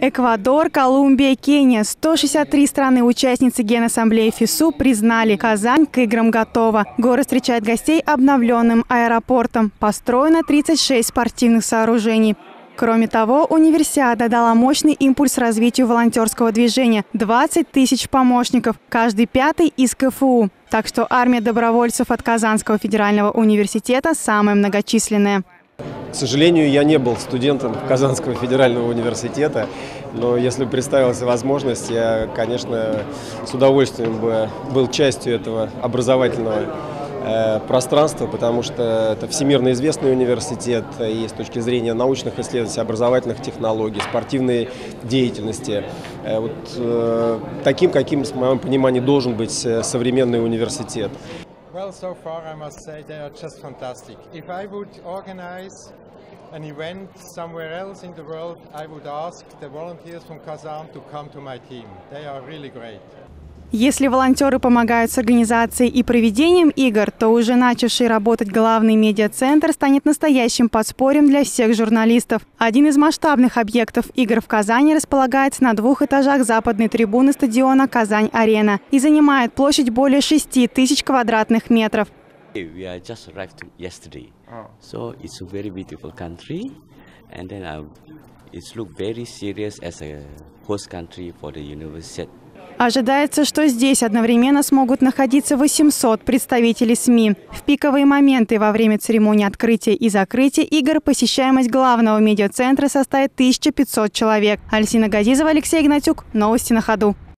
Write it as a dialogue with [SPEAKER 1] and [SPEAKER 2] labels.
[SPEAKER 1] Эквадор, Колумбия, Кения. 163 страны-участницы Генассамблеи ФИСУ признали: Казань к играм готова. Город встречает гостей обновленным аэропортом. Построено 36 спортивных сооружений. Кроме того, универсиада дала мощный импульс развитию волонтерского движения. 20 тысяч помощников, каждый пятый из КФУ. Так что армия добровольцев от Казанского федерального университета самая многочисленная.
[SPEAKER 2] К сожалению, я не был студентом Казанского федерального университета, но если бы представилась возможность, я, конечно, с удовольствием бы был частью этого образовательного пространства, потому что это всемирно известный университет и с точки зрения научных исследований, образовательных технологий, спортивной деятельности. Таким, каким, в моем понимании, должен быть современный университет.
[SPEAKER 3] Well, so far I must say they are just fantastic. If I would organize an event somewhere else in the world, I would ask the volunteers from Kazan to come to my team. They are really great.
[SPEAKER 1] Если волонтеры помогают с организацией и проведением игр, то уже начавший работать главный медиацентр станет настоящим подспорьем для всех журналистов. Один из масштабных объектов игр в Казани располагается на 2 этажах западной трибуны стадиона «Казань-Арена» и занимает площадь более 6 тысяч квадратных метров.
[SPEAKER 4] We are just arrived yesterday, so it's a very beautiful country, and then it's look very serious as a host country for the university.
[SPEAKER 1] Ожидается, что здесь одновременно смогут находиться 800 представителей СМИ. В пиковые моменты во время церемонии открытия и закрытия игр посещаемость главного медиацентра составит 1500 человек. Альсина Газизова, Алексей Игнатюк. Новости на ходу.